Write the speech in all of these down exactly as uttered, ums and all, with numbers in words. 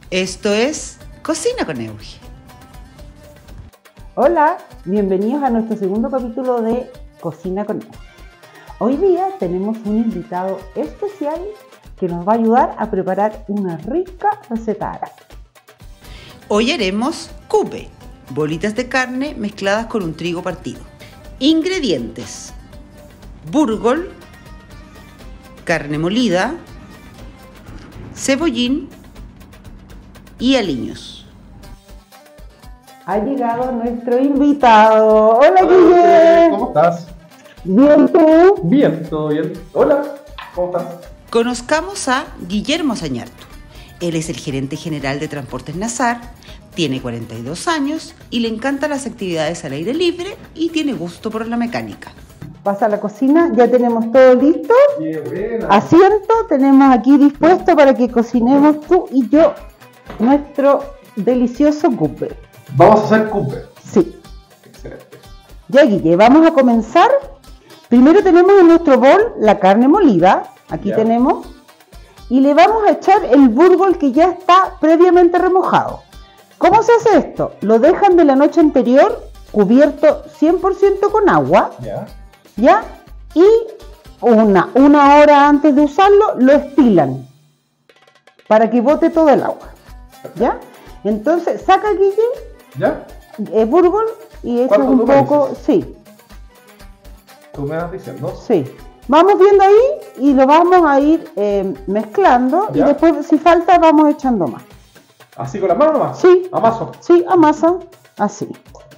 Esto es Cocina con Euge. Hola, bienvenidos a nuestro segundo capítulo de Cocina con Euge. Hoy día tenemos un invitado especial que nos va a ayudar a preparar una rica receta árabe. Hoy haremos kupe, bolitas de carne mezcladas con un trigo partido. Ingredientes: burgol, carne molida, cebollín y aliños. Ha llegado nuestro invitado. Hola, Hola, Guille. ¿cómo estás? Bien, ¿tú? Bien, todo bien. Hola, ¿cómo estás? Conozcamos a Guillermo Zañartu. Él es el gerente general de Transportes Nazar, tiene cuarenta y dos años y le encantan las actividades al aire libre y tiene gusto por la mecánica. Pasa a la cocina, ya tenemos todo listo. Qué buena. Asiento tenemos aquí dispuesto para que cocinemos tú y yo nuestro delicioso kupe. Vamos a hacer kupe. Sí. Excelente. Ya, Guille, vamos a comenzar. Primero tenemos en nuestro bol la carne molida. Aquí Ya. tenemos. Y le vamos a echar el burgol que ya está previamente remojado. ¿Cómo se hace esto? Lo dejan de la noche anterior cubierto cien por ciento con agua. Ya. ¿Ya? Y una, una hora antes de usarlo lo estilan para que bote todo el agua. ¿Ya? Entonces saca, Guille, ¿Ya? el burgol y echa ¿Cuánto un tú me poco. dices? Sí, Tú me vas diciendo. sí. Vamos viendo ahí y lo vamos a ir eh, mezclando. Ya. Y después, si falta, vamos echando más. ¿Así con las manos nomás? Sí. Amaso. Sí, amasa, así.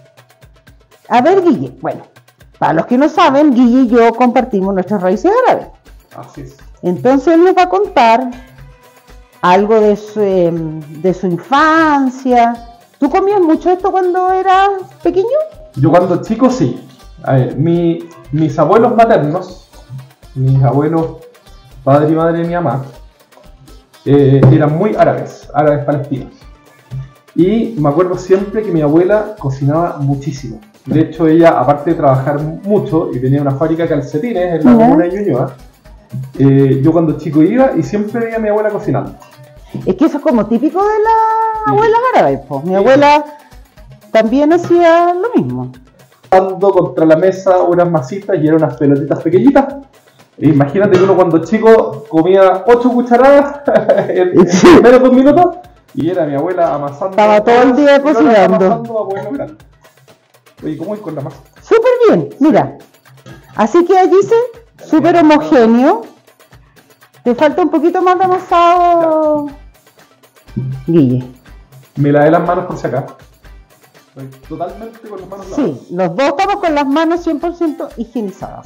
A ver, Guille, bueno, para los que no saben, Guille y yo compartimos nuestras raíces árabes. Así es. Entonces él nos va a contar algo de su, eh, de su infancia. ¿Tú comías mucho esto cuando eras pequeño? Yo cuando chico sí. A ver, mi, mis abuelos maternos, mis abuelos, padre y madre de mi mamá, eh, eran muy árabes, árabes palestinos. Y me acuerdo siempre que mi abuela cocinaba muchísimo. De hecho, ella, aparte de trabajar mucho y tenía una fábrica de calcetines en la Ya. comuna de Ñuñoa, eh, yo cuando chico iba y siempre veía a mi abuela cocinando. Es que eso es como típico de las Sí. abuelas árabes, po. Mi Sí. abuela también hacía lo mismo. Dando contra la mesa unas masitas y eran unas pelotitas pequeñitas. E imagínate que uno cuando chico comía ocho cucharadas en, en menos de un minuto y era mi abuela amasando. Estaba todo el día y no cocinando. amasando a abuelo grande. Oye, ¿cómo es con la masa? Súper bien, mira. Así que allí se súper homogéneo. Te falta un poquito más de amasado, Guille. Me lavé las manos por si acá. Estoy totalmente con las manos lavadas. Sí, los dos estamos con las manos cien por ciento higienizadas.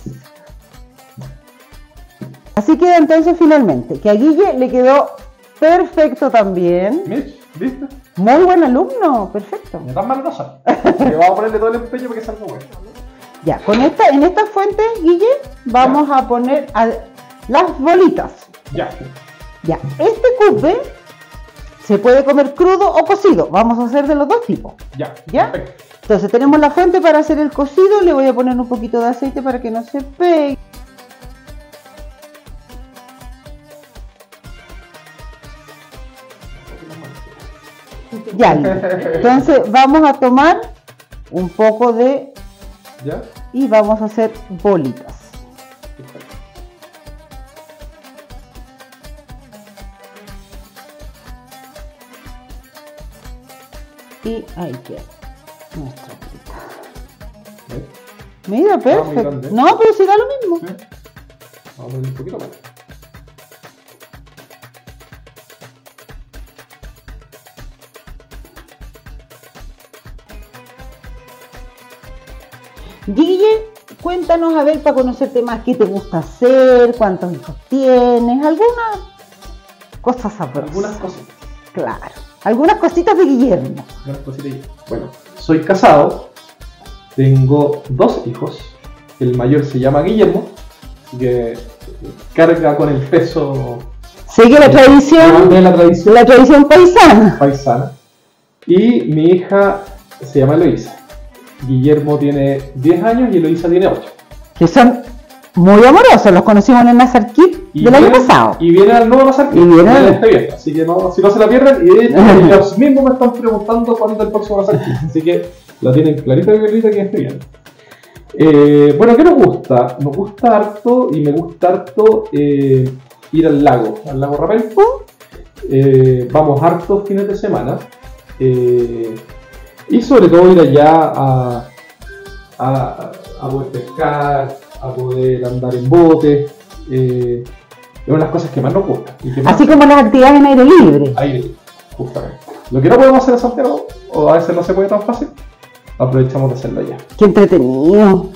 Así queda entonces finalmente, que a Guille le quedó perfecto también. Mitch, ¿viste? Muy buen alumno, perfecto. Ni tan mal no sale. Le vamos a ponerle todo el empeño para que salga bueno. Ya, con esta, en esta fuente, Guille, vamos a poner a- las bolitas. Ya. Ya, este kupe se puede comer crudo o cocido. Vamos a hacer de los dos tipos. Ya. ¿Ya? Perfecto. Entonces tenemos la fuente para hacer el cocido. Le voy a poner un poquito de aceite para que no se pegue. Ya, entonces vamos a tomar un poco de ¿Ya? y vamos a hacer bolitas. Perfecto. Y ahí queda nuestra bolita. ¿Ves? Mira, muy perfecto. grande. No, pero si da lo mismo. ¿Sí? Vamos a poner un poquito más. Guille, cuéntanos a ver para conocerte más qué te gusta hacer, cuántos hijos tienes, algunas cosas sabrosas. Algunas cositas. Claro, algunas cositas de Guillermo. Algunas cositas. Bueno, soy casado. Tengo dos hijos. El mayor se llama Guillermo. Así que carga con el peso Sigue la tradición, de la tradición la tradición paisana. paisana. Y mi hija se llama Eloísa. Guillermo tiene diez años y Eloísa tiene ocho. Que son muy amorosos, los conocimos en el Nazar Kit Y del año vienen- pasado. Y viene al nuevo Nazar Kit, Y viene- ya está abierto, así que no, si no se la pierden, y de hecho ellos mismos me están preguntando cuándo es el próximo Nazar Kit, así que la tienen clarita y clarita que esté bien. Eh, bueno, ¿qué nos gusta? Nos gusta harto y me gusta harto eh, ir al lago, al lago Rapel. Eh, vamos hartos fines de semana eh, y sobre todo ir allá a, a, a poder pescar, a poder andar en bote. Eh, es una de las cosas que más nos gusta. Y que más Así como las actividades en aire libre. aire, justamente. Lo que no podemos hacer en Santiago, o a veces no se puede tan fácil, aprovechamos de hacerlo allá. Qué entretenido.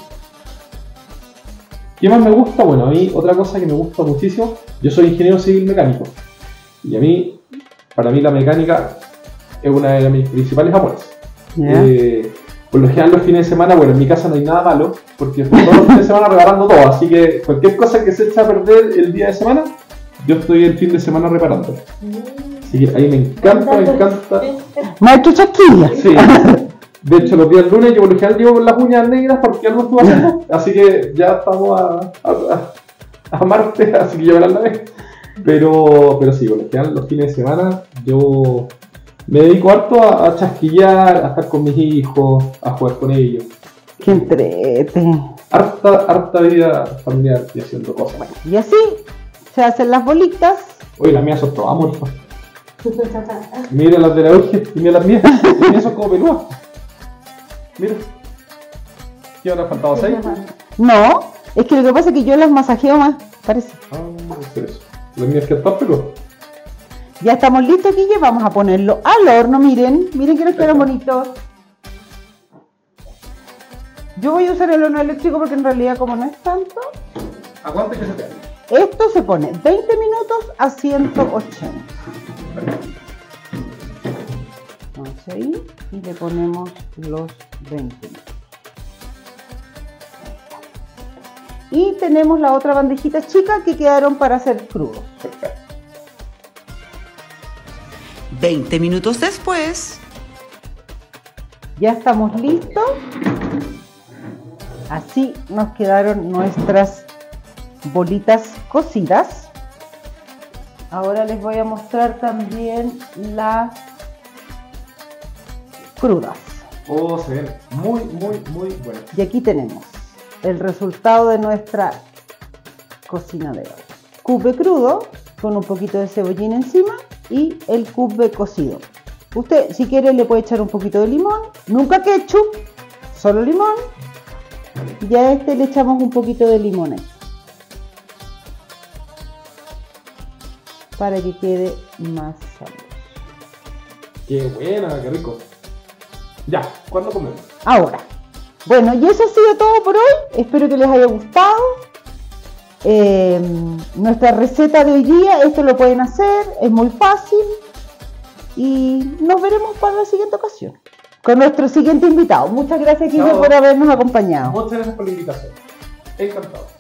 ¿Qué más me gusta? Bueno, a mí otra cosa que me gusta muchísimo, yo soy ingeniero civil mecánico. Y a mí, para mí la mecánica es una de mis principales amores. Ya. Eh, por lo general los fines de semana, bueno, en mi casa no hay nada malo, porque estoy todos los fines de semana reparando todo, así que cualquier cosa que se echa a perder el día de semana, yo estoy el fin de semana reparando. Así que ahí me encanta, me encanta. Maestro Chasquilla. Sí. De hecho, los días lunes yo por lo general llevo con las uñas negras porque algo estuve haciendo, así que ya estamos a, a, a, a martes, así que ya verán la vez. Pero, pero sí, por lo general los fines de semana yo me dedico harto a, a chasquillar, a estar con mis hijos, a jugar con ellos. Qué entrete. Harta, harta vida familiar y haciendo cosas. Y así se hacen las bolitas. Oye, las mías son todas amorfas. Mira las de la Euge y mira las mías. Las mías son como pelúas. Mira. ¿Qué habrá faltado? ¿Seis? No, es que lo que pasa es que yo las masajeo más, parece. Ah, no sé eso. Las mías que están pelúas. Ya estamos listos, Guille, vamos a ponerlo al horno, miren, miren que nos quedan bonitos. Yo voy a usar el horno eléctrico porque en realidad como no es tanto, Aguante que se te haga. esto se pone veinte minutos a ciento ochenta. Vamos ahí y le ponemos los veinte minutos. Y tenemos la otra bandejita chica que quedaron para hacer crudos. Perfecto. veinte minutos después, Ya estamos listos. Así nos quedaron nuestras bolitas cocidas. Ahora les voy a mostrar también las crudas. Oh, se ven muy, muy, muy buenas. Y aquí tenemos el resultado de nuestra cocina de hoy. Cube crudo con un poquito de cebollín encima y el cube cocido. Usted, si quiere, le puede echar un poquito de limón, nunca ketchup, solo limón. Y a este le echamos un poquito de limón ahí, para que quede más sabroso. Qué buena, qué rico. Ya, ¿cuándo comemos? Ahora, bueno, y eso ha sido todo por hoy. Espero que les haya gustado. Eh, nuestra receta de hoy día, esto lo pueden hacer, es muy fácil. Y nos veremos para la siguiente ocasión con nuestro siguiente invitado. Muchas gracias, Guille, Chao. por habernos acompañado. Muchas gracias por la invitación. Encantado.